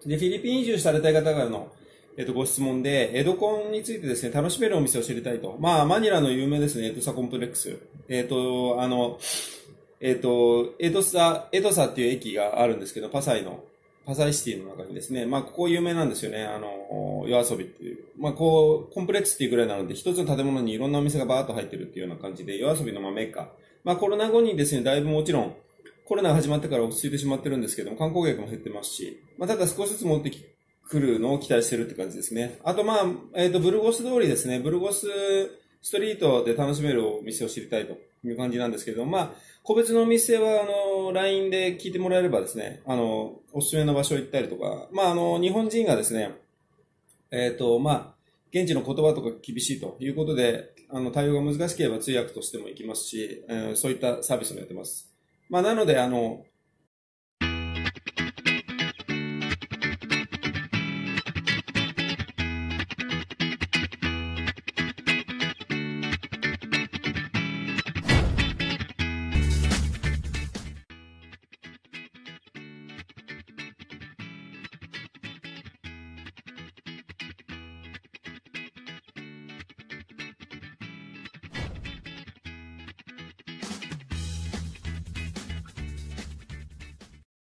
で、フィリピン移住されたい方からの、ご質問で、江戸コンについてですね、楽しめるお店を知りたいと。まあ、マニラの有名ですね、エドサコンプレックス。エドサっていう駅があるんですけど、パサイシティの中にですね、まあ、ここ有名なんですよね、夜遊びっていう。まあ、こう、コンプレックスっていうぐらいなので、一つの建物にいろんなお店がバーッと入ってるっていうような感じで、夜遊びのメッカ。まあ、コロナ後にですね、だいぶもちろん、コロナが始まってから落ち着いてしまってるんですけども、観光客も減ってますし、まあ、ただ少しずつ戻ってくるのを期待してるって感じですね。あと、まあ、ブルゴス通りですね、ブルゴスストリートで楽しめるお店を知りたいという感じなんですけれども、まあ、個別のお店は、LINE で聞いてもらえればですね、おすすめの場所行ったりとか、まあ、日本人がですね、まあ、現地の言葉とか厳しいということで、対応が難しければ通訳としても行きますし、そういったサービスもやってます。まあ、なので、